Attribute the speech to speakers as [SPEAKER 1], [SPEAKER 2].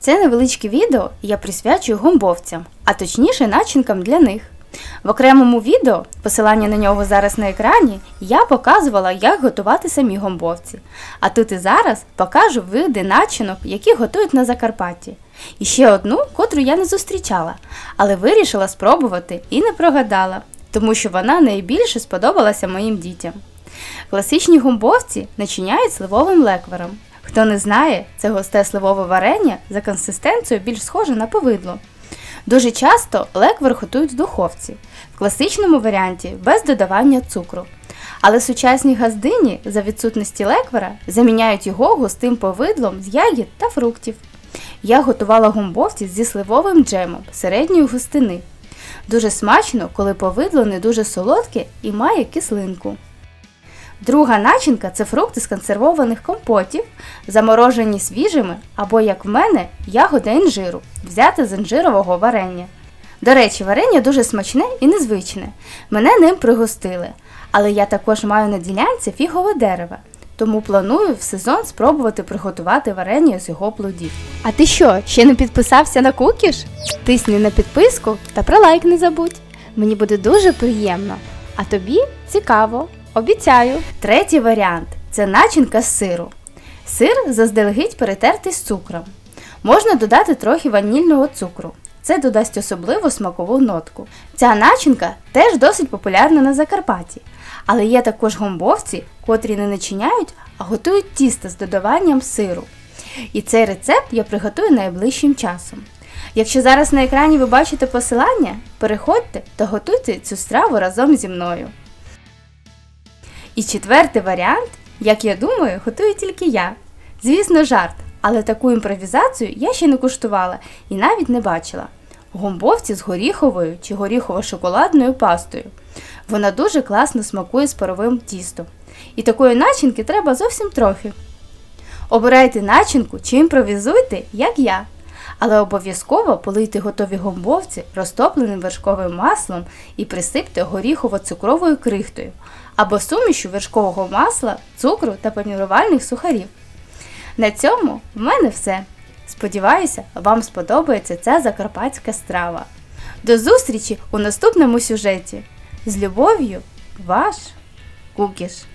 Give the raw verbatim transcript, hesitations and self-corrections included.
[SPEAKER 1] Це невеличке відео я присвячую гумбовцям, а точніше начинкам для них. В окремому відео, посилання на нього зараз на екрані, я показувала, як готувати самі гумбовці. А тут і зараз покажу види начинок, які готують на Закарпатті. І ще одну, котру я не зустрічала, але вирішила спробувати і не прогадала, тому що вона найбільше сподобалася моїм дітям. Класичні гумбовці начиняють сливовим леквером. Хто не знає, це густе сливове варення за консистенцією більш схоже на повидло. Дуже часто леквер готують в духовці, в класичному варіанті без додавання цукру. Але сучасні газдині за відсутності леквера заміняють його густим повидлом з ягід та фруктів. Я готувала гумбовці зі сливовим джемом середньої густини. Дуже смачно, коли повидло не дуже солодке і має кислинку. Друга начинка – це фрукти з консервованих компотів, заморожені свіжими або, як в мене, ягода інжиру, взята з інжирового варення. До речі, варення дуже смачне і незвичне. Мене ним пригостили. Але я також маю на ділянці фігове дерево, тому планую в сезон спробувати приготувати варення з його плодів. А ти що, ще не підписався на Кукіш? Тисни на підписку та про лайк не забудь. Мені буде дуже приємно. А тобі цікаво. Обіцяю. Третій варіант – це начинка з сиру. Сир заздалегідь перетертий з цукром. Можна додати трохи ванільного цукру. Це додасть особливу смакову нотку. Ця начинка теж досить популярна на Закарпатті. Але є також гумбовці, котрі не начиняють, а готують тісто з додаванням сиру. І цей рецепт я приготую найближчим часом. Якщо зараз на екрані ви бачите посилання, переходьте та готуйте цю страву разом зі мною. І четвертий варіант, як я думаю, готую тільки я. Звісно, жарт, але таку імпровізацію я ще не куштувала і навіть не бачила. Гумбовці з горіховою чи горіхово-шоколадною пастою. Вона дуже класно смакує з паровим тістом. І такої начинки треба зовсім трохи. Обирайте начинку чи імпровізуйте, як я. Але обов'язково полийте готові гумбовці розтопленим вершковим маслом і присипте горіхово-цукровою крихтою або сумішю вершкового масла, цукру та панірувальних сухарів. На цьому в мене все. Сподіваюся, вам сподобається ця закарпатська страва. До зустрічі у наступному сюжеті. З любов'ю, ваш Кукіш.